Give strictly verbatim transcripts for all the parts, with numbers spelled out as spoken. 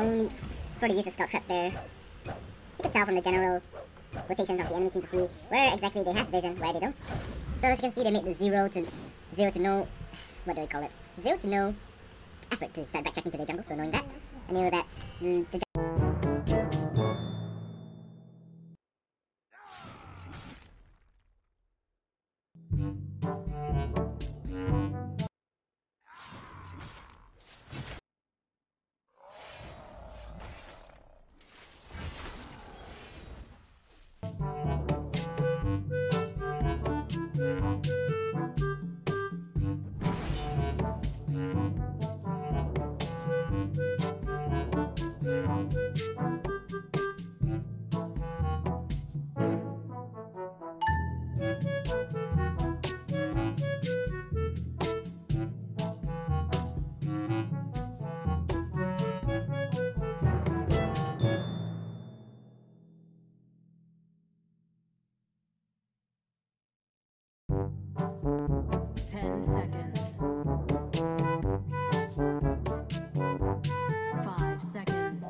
no need for the use of scout traps there. You can tell from the general rotation of the enemy team to see where exactly they have vision, where they don't. So as you can see, they made the zero to zero to no, what do we call it? Zero to no effort to start backtracking to the jungle. So knowing that, I knew that mm, the Ten seconds. Five seconds.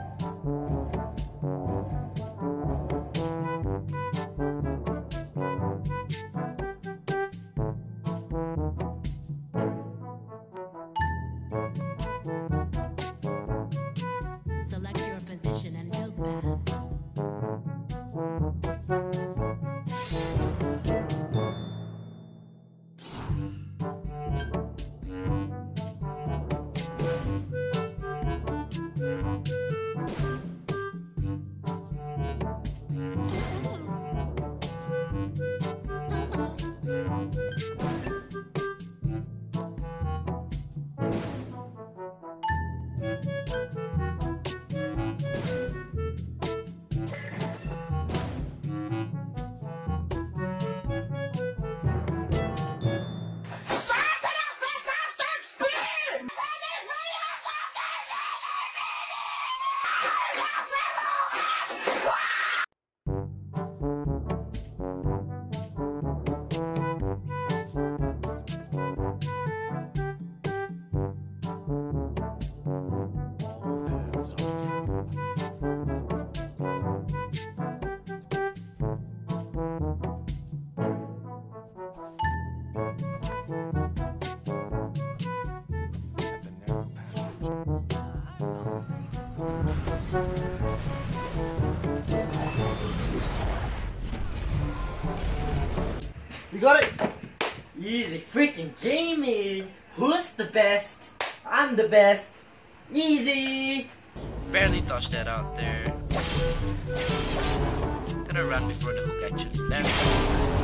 Select your position and build path. You got it! Easy freaking gaming! Who's the best? I'm the best! Easy! Barely touched that out there. Gonna run before the hook actually lands.